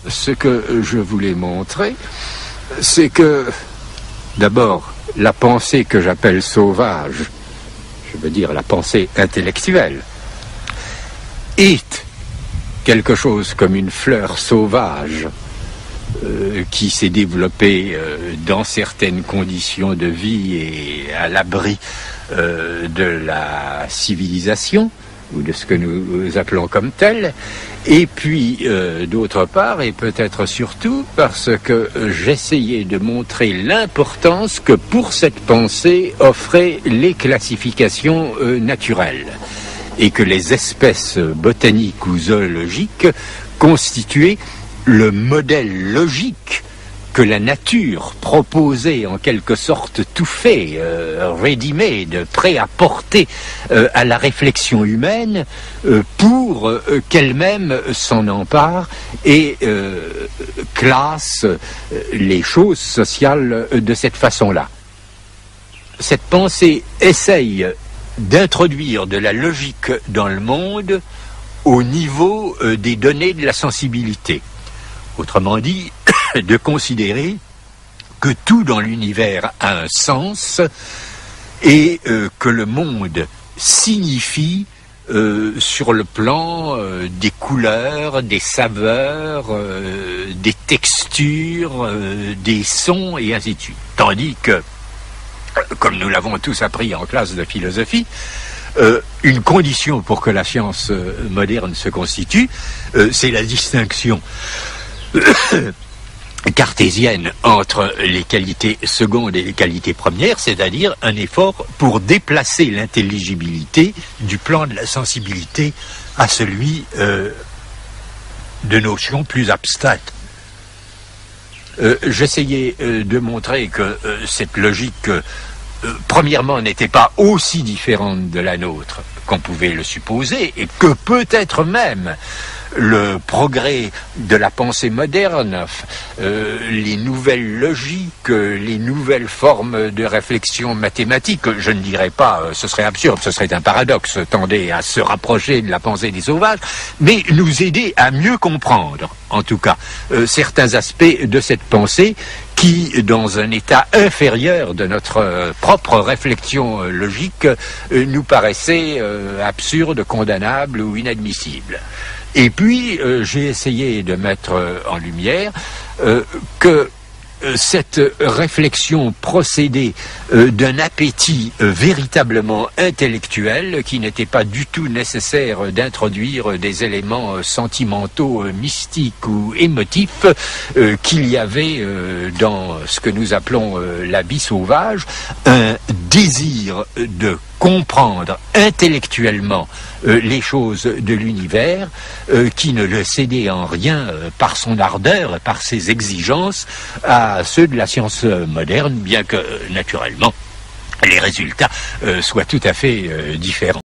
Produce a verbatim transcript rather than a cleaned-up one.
ce que je voulais montrer, c'est que, d'abord, la pensée que j'appelle sauvage, je veux dire la pensée intellectuelle, est quelque chose comme une fleur sauvage euh, qui s'est développée euh, dans certaines conditions de vie et à l'abri euh, de la civilisation, ou de ce que nous appelons comme tel, et puis euh, d'autre part, et peut-être surtout, parce que j'essayais de montrer l'importance que pour cette pensée offraient les classifications euh, naturelles, et que les espèces botaniques ou zoologiques constituaient le modèle logique que la nature proposait en quelque sorte tout fait, euh, ready-made, prêt à porter euh, à la réflexion humaine euh, pour euh, qu'elle-même s'en empare et euh, classe euh, les choses sociales de cette façon-là. Cette pensée essaye d'introduire de la logique dans le monde au niveau euh, des données de la sensibilité. Autrement dit, de considérer que tout dans l'univers a un sens et euh, que le monde signifie euh, sur le plan euh, des couleurs, des saveurs, euh, des textures, euh, des sons et ainsi de suite. Tandis que, comme nous l'avons tous appris en classe de philosophie, euh, une condition pour que la science euh, moderne se constitue, euh, c'est la distinction cartésienne entre les qualités secondes et les qualités premières, c'est-à-dire un effort pour déplacer l'intelligibilité du plan de la sensibilité à celui euh, de notions plus abstraites. Euh, J'essayais euh, de montrer que euh, cette logique, euh, premièrement, n'était pas aussi différente de la nôtre qu'on pouvait le supposer, et que peut-être même le progrès de la pensée moderne, euh, les nouvelles logiques, les nouvelles formes de réflexion mathématique, je ne dirais pas, euh, ce serait absurde, ce serait un paradoxe, tendait à se rapprocher de la pensée des sauvages, mais nous aider à mieux comprendre, en tout cas, euh, certains aspects de cette pensée qui, dans un état inférieur de notre euh, propre réflexion euh, logique, euh, nous paraissait euh, absurde, condamnable ou inadmissible. Et puis, euh, j'ai essayé de mettre euh, en lumière euh, que euh, cette réflexion procédait euh, d'un appétit euh, véritablement intellectuel qui n'était pas du tout nécessaire d'introduire des éléments euh, sentimentaux, euh, mystiques ou émotifs euh, qu'il y avait euh, dans ce que nous appelons euh, la vie sauvage, un désir de comprendre intellectuellement euh, les choses de l'univers euh, qui ne le cédait en rien euh, par son ardeur, par ses exigences à ceux de la science moderne, bien que euh, naturellement les résultats euh, soient tout à fait euh, différents.